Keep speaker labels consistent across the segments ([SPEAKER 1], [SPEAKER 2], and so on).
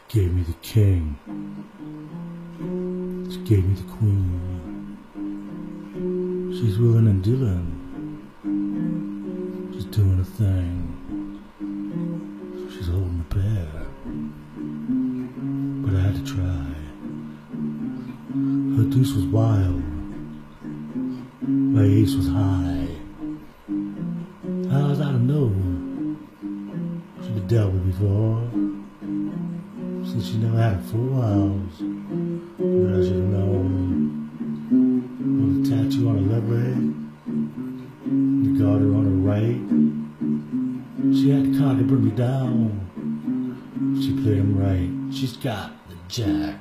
[SPEAKER 1] Gave me the king. She gave me the queen. She's willing and dealing. She's doing a thing. She's holding a pair. But I had to try. Her deuce was wild. My ace was high. How was I to know? She'd been dealt with before. Since she never had it 4 hours. But I should have known. With a tattoo on her left leg, the garter on her right. She had the card to bring me down. She played him right. She's got the jack.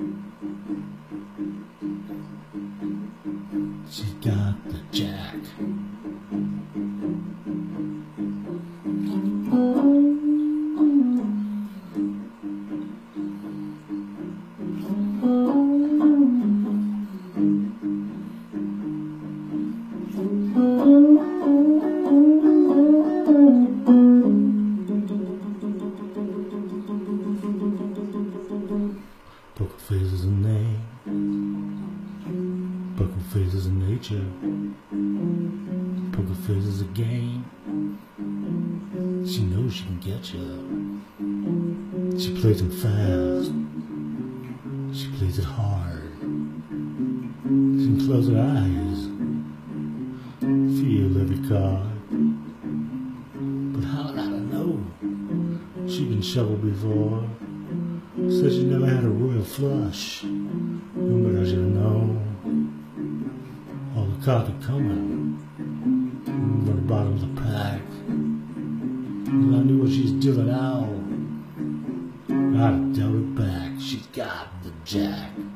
[SPEAKER 1] She's got the jack. Poker face is a name. Poker face is a nature. Poker face is a game. She knows she can get you. She plays it fast. She plays it hard. She can close her eyes. Feel every card. But how did I know? She'd been shoveled before. Said she never had a royal flush. But I should have known. All the cards are coming from the bottom of the pack. And I knew what she's dealing out. I'd have dealt it back. She's got the jack.